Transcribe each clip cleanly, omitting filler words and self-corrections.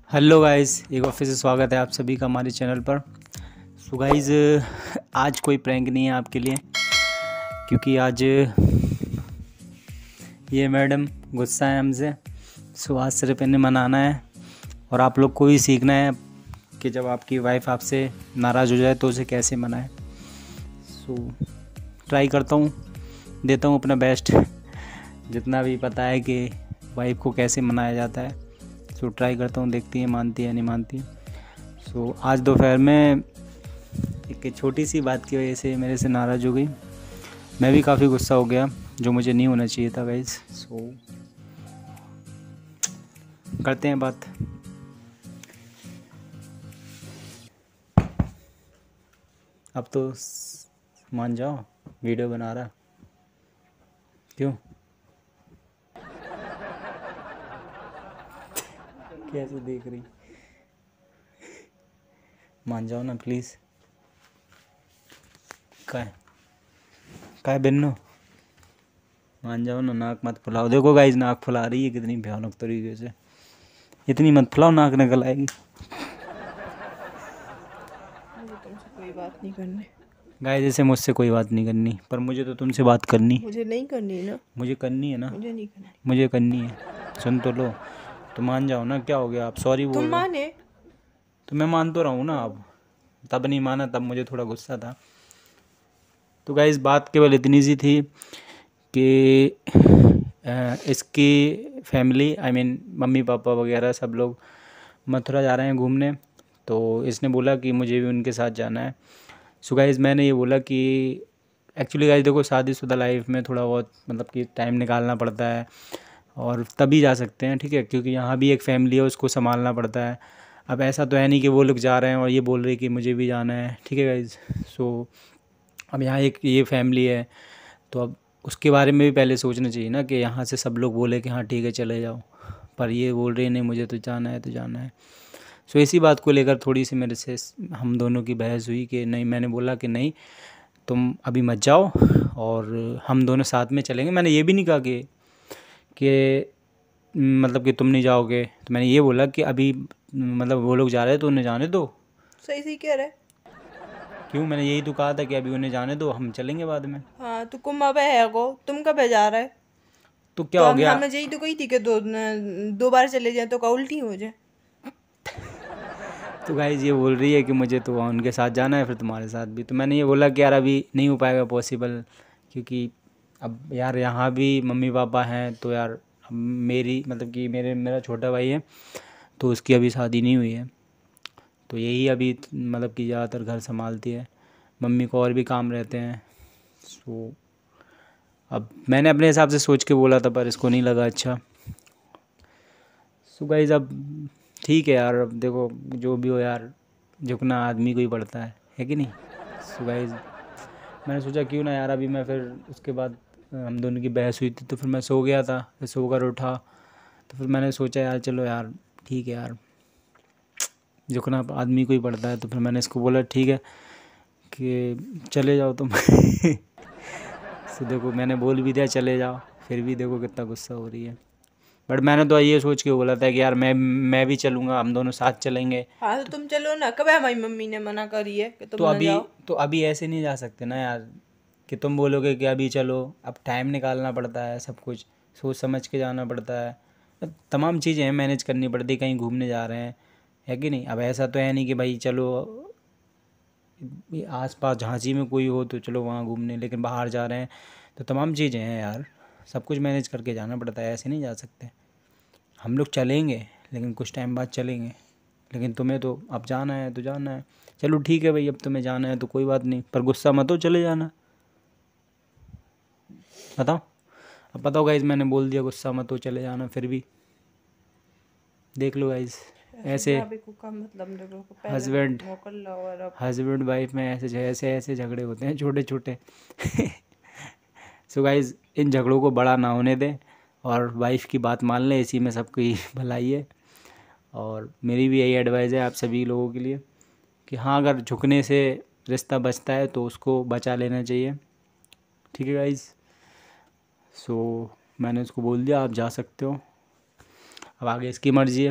Hello guys, एक बार फिर से स्वागत है आप सभी का हमारे चैनल पर। सो गाइस, आज कोई प्रैंक नहीं है आपके लिए, क्योंकि आज ये मैडम गुस्सा है हमसे। सो आज सिर्फ इन्हें मनाना है और आप लोग को भी सीखना है कि जब आपकी वाइफ आपसे नाराज़ हो जाए तो उसे कैसे मनाएं। सो ट्राई करता हूँ, देता हूँ अपना बेस्ट, जितना भी पता है कि वाइफ को कैसे मनाया जाता है। सो ट्राई करता हूँ, देखती है मानती है नहीं मानती। सो आज दोपहर में एक छोटी सी बात की वजह से मेरे से नाराज़ हो गई। मैं भी काफ़ी गुस्सा हो गया, जो मुझे नहीं होना चाहिए था गाइस। सो करते हैं बात। अब तो मान जाओ, वीडियो बना रहा। क्यों? कैसे देख रही? मान जाओ ना प्लीज़। काय बिन्नो, मान जाओ ना, नाक मत फुलाओ। देखो गाइस, नाक फुला रही है कितनी भयानक तरीके से। इतनी मत फुलाओ, नाक निकल आएगी। मुझे तुमसे कोई बात नहीं करनी। गाइस, जैसे मुझसे कोई बात नहीं करनी, पर मुझे तो तुमसे बात करनी। मुझे नहीं करनी ना। मुझे करनी है ना। मुझे नहीं करनी। मुझे करनी है। सुन तो लो, तो मान जाओ ना। क्या हो गया, आप सॉरी बोल तुम रहे हो माने। तो मैं मान तो रहा हूँ ना। अब तब नहीं माना, तब मुझे थोड़ा गुस्सा था। तो गाइस, बात केवल इतनी सी थी कि इसकी family, I mean mummy papa वगैरह सब लोग मथुरा जा रहे हैं घूमने। तो इसने बोला कि मुझे भी उनके साथ जाना है। सो गाइस, मैंने ये बोला कि एक्चुअली गाइस देखो, शादीशुदा लाइफ में थोड़ा बहुत मतलब कि टाइम निकालना पड़ता है और तभी जा सकते हैं, ठीक है, क्योंकि यहाँ भी एक फैमिली है, उसको संभालना पड़ता है। अब ऐसा तो है नहीं कि वो लोग जा रहे हैं और ये बोल रहे कि मुझे भी जाना है, ठीक है गाइस। सो अब यहाँ एक ये फैमिली है, तो अब उसके बारे में भी पहले सोचना चाहिए ना, कि यहाँ से सब लोग बोले कि हाँ ठीक है चले जाओ, पर ये बोल रहे नहीं मुझे तो जाना है तो जाना है। सो इसी बात को लेकर थोड़ी सी मेरे से हम दोनों की बहस हुई कि नहीं, मैंने बोला कि नहीं, तुम अभी मत जाओ और हम दोनों साथ में चलेंगे। मैंने ये भी नहीं कहा कि मतलब कि तुम नहीं जाओगे, तो मैंने ये बोला कि अभी मतलब वो लोग जा रहे हैं तो उन्हें जाने दो। सही सही कह रहे। क्यों? मैंने यही तो कहा था कि अभी उन्हें जाने दो, हम चलेंगे बाद में। हाँ तो कुम अब है को तुम कब है जा रहा है। तो क्या तो हो हम गया? हमने यही तो कही थी कि दो बार चले जाए तो का उल्टी हो जाए। तो गाइज ये बोल रही है कि मुझे तो उनके साथ जाना है, फिर तुम्हारे साथ भी। तो मैंने ये बोला कि यार अभी नहीं हो पाएगा पॉसिबल, क्योंकि अब यार यहाँ भी मम्मी पापा हैं, तो यार अब मेरी मतलब कि मेरा छोटा भाई है, तो उसकी अभी शादी नहीं हुई है। तो यही अभी मतलब कि ज़्यादातर घर संभालती है, मम्मी को और भी काम रहते हैं। सो अब मैंने अपने हिसाब से सोच के बोला था, पर इसको नहीं लगा अच्छा। सो गाइज अब ठीक है यार, अब देखो जो भी हो यार, झुकना आदमी को ही पड़ता है कि नहीं। सो गाइज, मैंने सोचा क्यों ना यार, अभी मैं फिर उसके बाद हम दोनों की बहस हुई थी, तो फिर मैं सो गया था, फिर सोकर उठा, तो फिर मैंने सोचा यार चलो यार ठीक है यार, झुकना आदमी को ही पड़ता है। तो फिर मैंने इसको बोला ठीक है कि चले जाओ तुम। तो देखो मैंने बोल भी दिया चले जाओ, फिर भी देखो कितना गुस्सा हो रही है। बट मैंने तो ये सोच के बोला था कि यार मैं भी चलूँगा, हम दोनों साथ चलेंगे। हाँ तो तुम चलो ना। कब है हमारी मम्मी ने मना करी है कि तो तुम ना जाओ। अभी ऐसे नहीं जा सकते ना यार, कि तुम बोलोगे कि अभी चलो। अब टाइम निकालना पड़ता है, सब कुछ सोच समझ के जाना पड़ता है, तमाम चीज़ें हैं मैनेज करनी पड़ती है, कहीं घूमने जा रहे हैं, है कि नहीं। अब ऐसा तो है नहीं कि भाई चलो आस पास झांसी में कोई हो तो चलो वहाँ घूमने, लेकिन बाहर जा रहे हैं तो तमाम चीज़ें हैं यार, सब कुछ मैनेज करके जाना पड़ता है, ऐसे नहीं जा सकते। हम लोग चलेंगे लेकिन कुछ टाइम बाद चलेंगे, लेकिन तुम्हें तो अब जाना है तो जाना है। चलो ठीक है भाई, अब तुम्हें जाना है तो कोई बात नहीं, पर गुस्सा मत हो, चले जाना। बताओ, अब बताओ गाइज, मैंने बोल दिया गुस्सा मत हो चले जाना, फिर भी देख लो गाइज, ऐसे भाभी को का मतलब देखो को पहले हस्बैंड मोकल लो और अब हस्बैंड वाइफ में ऐसे झगड़े होते हैं छोटे छोटे। सो गाइज, इन झगड़ों को बड़ा ना होने दें और वाइफ की बात मान लें, इसी में सबकी भलाई है। और मेरी भी यही एडवाइस है आप सभी लोगों के लिए कि हाँ, अगर झुकने से रिश्ता बचता है तो उसको बचा लेना चाहिए, ठीक है गाइज। सो मैंने उसको बोल दिया आप जा सकते हो, अब आगे इसकी मर्ज़ी है।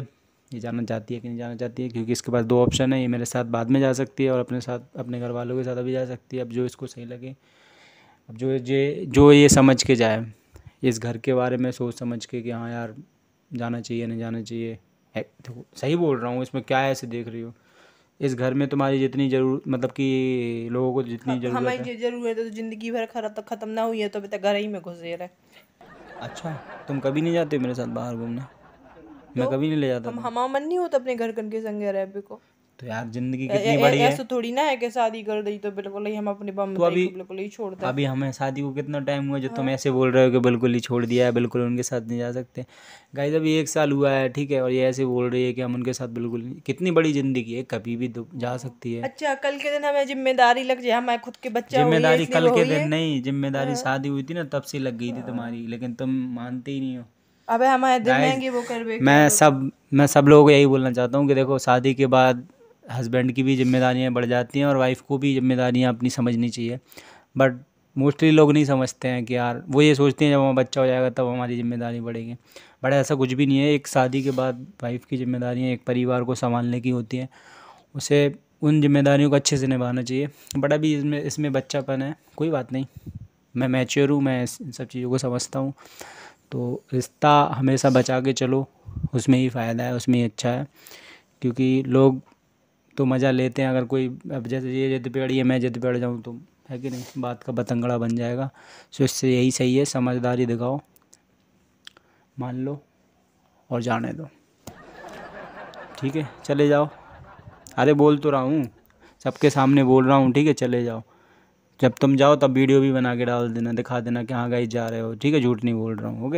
ये जाना चाहती है कि नहीं जाना चाहती है, क्योंकि इसके पास दो ऑप्शन है, ये मेरे साथ बाद में जा सकती है और अपने साथ अपने घर वालों के साथ अभी जा सकती है। अब जो इसको सही लगे, अब जो ये समझ के जाए इस घर के बारे में, सोच समझ के कि हाँ यार जाना चाहिए नहीं जाना चाहिए। देखो सही बोल रहा हूँ, इसमें क्या है ऐसे देख रही हो, इस घर में तुम्हारी जितनी जरूर मतलब कि लोगों को जितनी ज़रूरत हमारी है। जरूरत है तो जिंदगी भर खत्म ना हुई है तो अभी तक घर ही में घुसे रहे। अच्छा, तुम कभी नहीं जाते मेरे साथ बाहर घूमने? मैं तो कभी नहीं ले जाता हम तुम। हमारा मन नहीं होता अपने घर कन के संग रह को। तो यार ज़िंदगी कितनी बड़ी है। ऐसा थोड़ी ना है कि शादी कर दी तो बिल्कुल ही हम अपने बम तो बताई अभी को बिल्कुल ही छोड़ दें। अभी हमें शादी को कितना टाइम हुआ जो तुम हाँ। ऐसे बोल रहे हो कि बिल्कुल ही छोड़ दिया है, बिल्कुल उनके साथ नहीं जा सकते। गाइस अभी 1 साल हुआ है, ठीक है, और ये ऐसे बोल रही है कि हम उनके साथ बिल्कुल नहीं। कितनी बड़ी ज़िंदगी है, कभी भी जा सकती है। अच्छा, कल के दिन हमें जिम्मेदारी लग जाए, हमारे खुद के बच्चा हुई है जिम्मेदारी इसलिए कल वो के हुई दिन है। नहीं, जिम्मेदारी हाँ। शादी हुई थी ना तब से लग गई थी हाँ। तुम्हारी, लेकिन तुम मानते ही नहीं हो। अबे हमारे दिन गाइस रहेंगे वो करवे के मैं तो। सब मैं सब लोगों को यही बोलना चाहता हूँ कि देखो शादी के बाद हस्बैंड की भी जिम्मेदारियाँ बढ़ जाती हैं और वाइफ को भी जिम्मेदारियाँ अपनी समझनी चाहिए। बट मोस्टली लोग नहीं समझते हैं कि यार वो ये सोचते हैं जब हमारा बच्चा हो जाएगा तब हमारी जिम्मेदारी बढ़ेगी। बट ऐसा कुछ भी नहीं है। एक शादी के बाद वाइफ की जिम्मेदारियाँ एक परिवार को संभालने की होती हैं, उसे उन जिम्मेदारियों को अच्छे से निभाना चाहिए। बट अभी इसमें इसमें बच्चापन है, कोई बात नहीं, मैं मैच्योर हूँ, मैं इन सब चीज़ों को समझता हूँ। तो रिश्ता हमेशा बचा के चलो, उसमें ही फ़ायदा है, उसमें ही अच्छा है। क्योंकि लोग तो मज़ा लेते हैं, अगर कोई अब जैसे ये जिद पे अड़ी है मैं जिद पे अड़ जाऊँ तो है कि नहीं, बात का बतंगड़ा बन जाएगा। सो इससे यही सही है, समझदारी दिखाओ, मान लो और जाने दो, ठीक है, चले जाओ। अरे बोल तो रहा हूँ, सबके सामने बोल रहा हूँ, ठीक है, चले जाओ। जब तुम जाओ तब वीडियो भी बना के डाल देना, दिखा देना कि हाँ गाइस जा रहे हो, ठीक है, झूठ नहीं बोल रहा हूँ, ओके,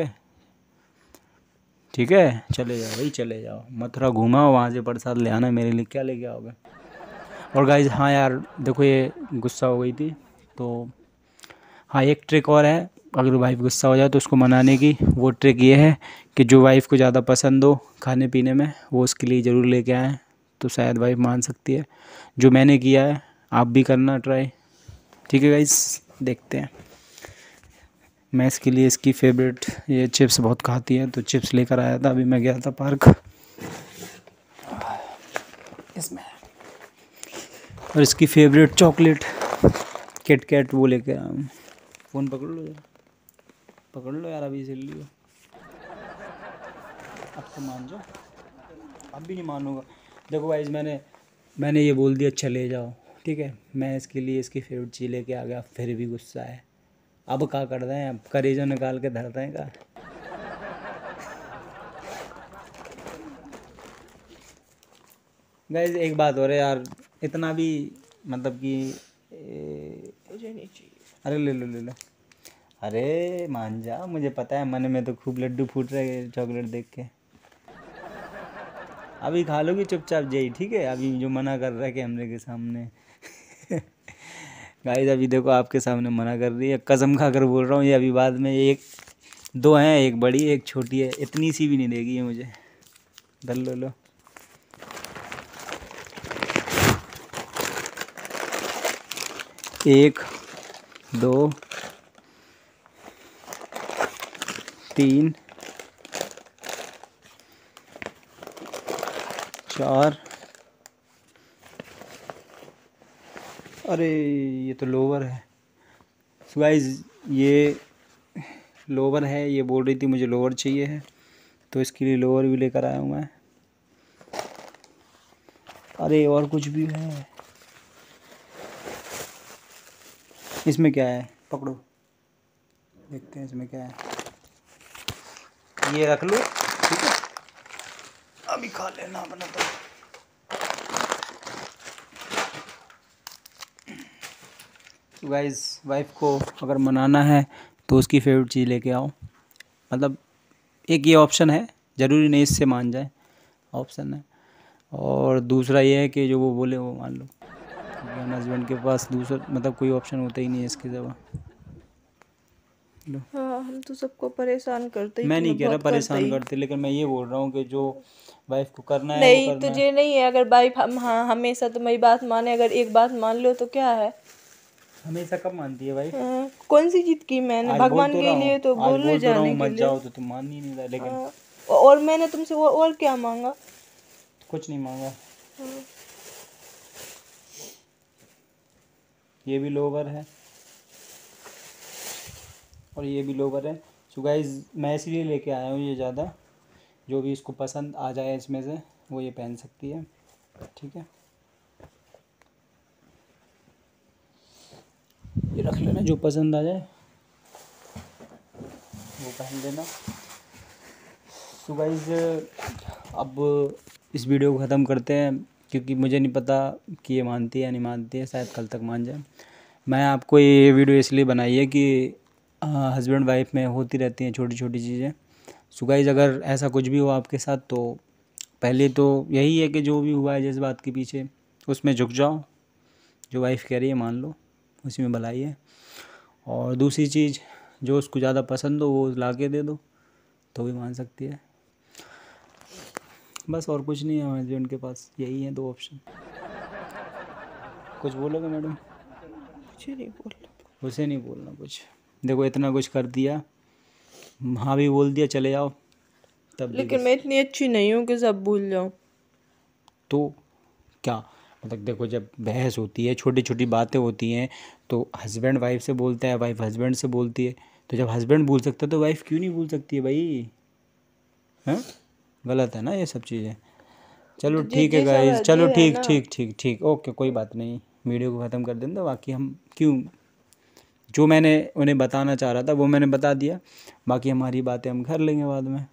ठीक है, चले जाओ भाई, चले जाओ। मथुरा घूमाओ, वहाँ से प्रसाद ले आना मेरे लिए, क्या लेके आओगे? और गाइस हाँ यार देखो, ये गुस्सा हो गई थी तो हाँ एक ट्रिक और है, अगर वाइफ गुस्सा हो जाए तो उसको मनाने की। वो ट्रिक ये है कि जो वाइफ को ज़्यादा पसंद हो खाने पीने में वो उसके लिए ज़रूर लेके आएँ, तो शायद वाइफ मान सकती है। जो मैंने किया है आप भी करना ट्राई, ठीक है गाइस, देखते हैं। मैं इसके लिए इसकी फेवरेट ये चिप्स बहुत खाती है तो चिप्स लेकर आया था, अभी मैं गया था पार्क, इसमें और इसकी फेवरेट चॉकलेट किट कैट वो लेके आया हूँ। फ़ोन पकड़ लो यार, पकड़ लो यार, अभी से लियो, अब तो मान जाओ, अब भी नहीं मानूंगा। देखो गाइस मैंने ये बोल दिया अच्छा ले जाओ, ठीक है, मैं इसके लिए इसकी फेवरेट चीज़ लेके आ गया, फिर भी गुस्सा है। अब क्या कर रहे हैं, अब करेजा निकाल के धरते हैं का। गाइस एक बात हो रहा है यार, इतना भी मतलब कि मुझे नहीं चाहिए। अरे ले लो ले लो, अरे मान जा, मुझे पता है मन में तो खूब लड्डू फूट रहे हैं चॉकलेट देख के। अभी खा लोगी चुपचाप जई, ठीक है, अभी जो मना कर रहा है कैमरे के सामने। गाइस अभी देखो आपके सामने मना कर रही है, कसम खा कर बोल रहा हूँ, ये अभी बाद में एक दो हैं, एक बड़ी एक छोटी है, इतनी सी भी नहीं देगी ये मुझे। धर लो 1 2 3 4, अरे ये तो लोवर है। सो गाइस ये लोवर है, ये बोल रही थी मुझे लोवर चाहिए है तो इसके लिए लोवर भी लेकर आया हूँ मैं। अरे और कुछ भी है, इसमें क्या है, पकड़ो देखते हैं इसमें क्या है, ये रख लो, ठीक है, अभी खा लेना अपना तो। तो गाइस वाइफ को अगर मनाना है तो उसकी फेवरेट चीज़ लेके आओ, मतलब एक ये ऑप्शन है, ज़रूरी नहीं इससे मान जाए, ऑप्शन है। और दूसरा ये है कि जो वो बोले वो मान लो, क्योंकि हस्बैंड के पास दूसरा मतलब कोई ऑप्शन होता ही नहीं है इसके सिवा। लो, हाँ, हम तो सबको परेशान करते ही, मैं नहीं तुम्हें कह रहा बहुत करते परेशान ही। करते, लेकिन मैं ये बोल रहा हूँ कि जो वाइफ को करना है वो नहीं, करना है। तुझे नहीं है, अगर भाई हम हाँ हमेशा तुम्हारी बात माने, अगर एक बात मान लो तो क्या है। हमेशा कब मानती है वाइफ? कौन सी जीत की मैंने, आज बोल भगवान तो के रहा हूँ, लिए तो आज बोले बोल तो रहा जाने हूँ के मत लिए। जाओ तो तुम मान ही नहीं रहा, लेकिन हाँ, और मैंने तुमसे और क्या मांगा। कुछ नहीं मांगा। हाँ। ये भी लोवर है और ये भी लोवर है। सो गाइज मैं इसलिए लेके आया हूँ ये ज़्यादा, जो भी इसको पसंद आ जाए इसमें से वो ये पहन सकती है, ठीक है। ये रख लेना, जो पसंद आ जाए वो पहन लेना। सो गाइज अब इस वीडियो को ख़त्म करते हैं, क्योंकि मुझे नहीं पता कि ये मानती है या नहीं मानती है, शायद कल तक मान जाए। मैं आपको ये वीडियो इसलिए बनाई है कि हस्बैंड वाइफ में होती रहती हैं छोटी छोटी चीज़ें। सो गाइज अगर ऐसा कुछ भी हो आपके साथ तो पहले तो यही है कि जो भी हुआ है जिस बात के पीछे उसमें झुक जाओ, जो वाइफ कह रही है मान लो, उसी में भलाई है। और दूसरी चीज़, जो उसको ज़्यादा पसंद हो वो ला के दे दो तो भी मान सकती है। बस और कुछ नहीं है हमारे हस्बैंड के पास, यही है 2 ऑप्शन। कुछ बोलोगे मैडम? कुछ नहीं बोलना। उसे नहीं बोलना कुछ। देखो इतना कुछ कर दिया, हाँ भी बोल दिया चले जाओ, तब भी लेकिन मैं इतनी अच्छी नहीं हूँ कि सब भूल जाऊँ। तो क्या मतलब, देखो जब बहस होती है, छोटी छोटी बातें होती हैं, तो हस्बैंड वाइफ से बोलता है, वाइफ हस्बैंड से बोलती है, तो जब हस्बैंड भूल सकता है तो वाइफ क्यों नहीं भूल सकती है भाई? हैं? गलत है ना ये सब चीज़ें। चलो ठीक है गाइज, चलो ठीक ठीक ठीक ठीक, ओके कोई बात नहीं, वीडियो को ख़त्म कर देंगे। बाकी हम क्यों, जो मैंने उन्हें बताना चाह रहा था वो मैंने बता दिया, बाकी हमारी बातें हम कर लेंगे बाद में।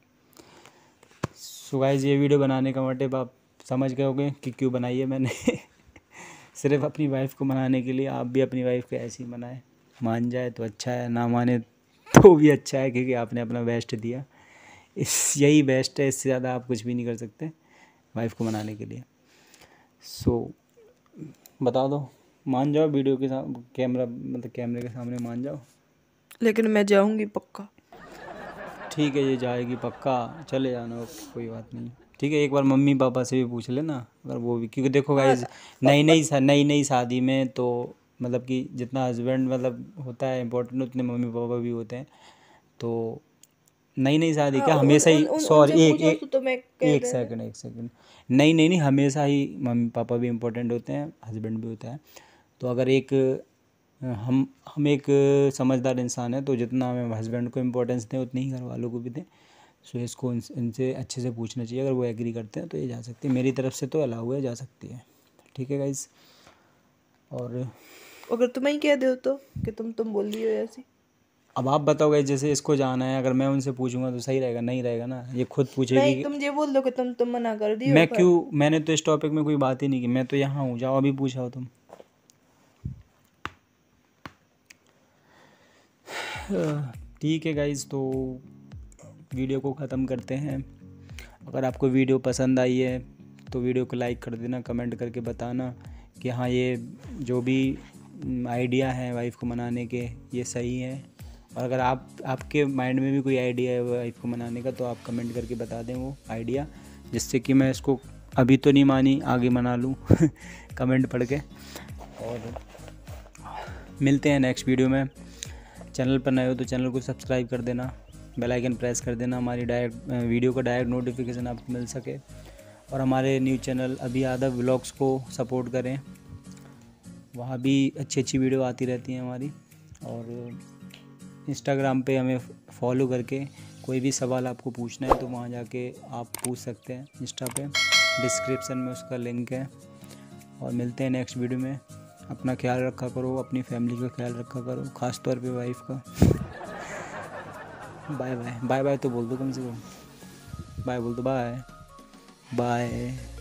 सो गाइज ये वीडियो बनाने का मोटिव आप समझ गए होंगे कि क्यों बनाई है मैंने। सिर्फ अपनी वाइफ को मनाने के लिए। आप भी अपनी वाइफ को ऐसे ही मनाएं, मान जाए तो अच्छा है, ना माने तो भी अच्छा है, क्योंकि आपने अपना बेस्ट दिया। यही बेस्ट है, इससे ज़्यादा आप कुछ भी नहीं कर सकते वाइफ को मनाने के लिए। सो बता दो, मान जाओ वीडियो के सामने, कैमरे के सामने मान जाओ। लेकिन मैं जाऊंगी पक्का। ठीक है, ये जाएगी पक्का, चले जाना, ओके कोई बात नहीं। ठीक है, एक बार मम्मी पापा से भी पूछ लेना अगर वो भी, क्योंकि देखो गाइज नई शादी में तो मतलब कि जितना हस्बैंड मतलब होता है इम्पोर्टेंट, उतने मम्मी पापा भी होते हैं। तो नई शादी क्या हमेशा ही, सॉरी एक सेकंड, नहीं हमेशा ही मम्मी पापा भी इम्पोर्टेंट होते हैं, हस्बैंड भी होता है। तो अगर एक हम एक समझदार इंसान है, तो जितना हमें हस्बैंड को इम्पोर्टेंस दें उतनी ही घर वालों को भी दें। सो इसको इनसे अच्छे से पूछना चाहिए, अगर वो एग्री करते हैं तो ये जा सकती है, मेरी तरफ से तो अलाउ है, जा सकती है। ठीक है गाइस। और अगर तुम ही कह दो तो कि तुम बोल रही हो ऐसी, अब आप बताओ गाइस, जैसे इसको जाना है, अगर मैं उनसे पूछूंगा तो सही रहेगा? नहीं रहेगा ना, ये खुद पूछेगी। नहीं, तुम ये बोल दो कि तुम मना कर दियो। मैं क्यों, मैंने तो इस टॉपिक में कोई बात ही नहीं की, मैं तो यहाँ हूँ, जाओ अभी पूछा तुम। ठीक है गाइस, तो वीडियो को ख़त्म करते हैं। अगर आपको वीडियो पसंद आई है तो वीडियो को लाइक कर देना, कमेंट करके बताना कि हाँ ये जो भी आइडिया है वाइफ को मनाने के ये सही है। और अगर आपके माइंड में भी कोई आइडिया है वाइफ को मनाने का, तो आप कमेंट करके बता दें वो आइडिया, जिससे कि मैं इसको अभी तो नहीं मानी, आगे मना लूँ कमेंट पढ़ के। और मिलते हैं नेक्स्ट वीडियो में। चैनल पर नए हो तो चैनल को सब्सक्राइब कर देना, बेल आइकन प्रेस कर देना, हमारी वीडियो का डायरेक्ट नोटिफिकेशन आपको मिल सके। और हमारे न्यूज़ चैनल अभी आधा व्लॉग्स को सपोर्ट करें, वहाँ भी अच्छी अच्छी वीडियो आती रहती हैं हमारी। और इंस्टाग्राम पे हमें फॉलो करके कोई भी सवाल आपको पूछना है तो वहाँ जाके आप पूछ सकते हैं, इंस्टा पे डिस्क्रिप्शन में उसका लिंक है। और मिलते हैं नेक्स्ट वीडियो में। अपना ख्याल रखा करो, अपनी फैमिली का ख्याल रखा करो, ख़ास तौर पे वाइफ का। बाय बाय, बाय बाय तो बोल दो, कम से कम बाय बोल दो, बाय बाय।